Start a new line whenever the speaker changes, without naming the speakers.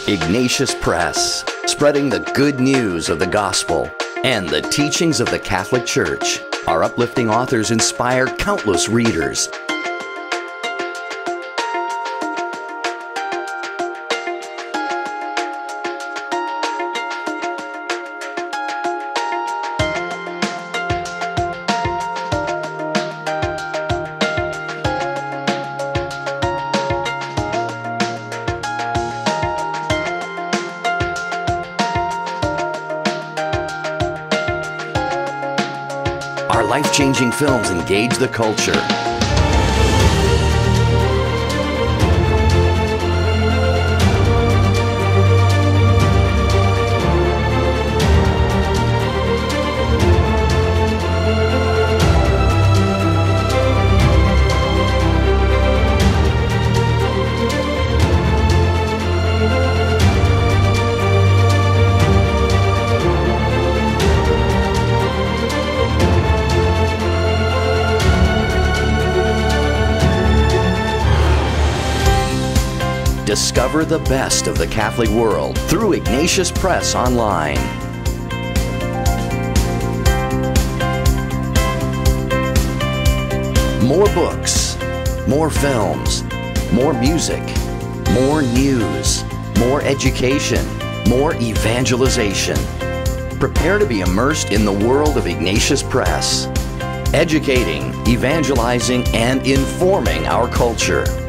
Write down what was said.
Ignatius Press, spreading the good news of the gospel and the teachings of the Catholic Church. Our uplifting authors inspire countless readers. Our life-changing films engage the culture. Discover the best of the Catholic world through Ignatius Press online. More books, more films, more music, more news, more education, more evangelization. Prepare to be immersed in the world of Ignatius Press, educating, evangelizing, and informing our culture.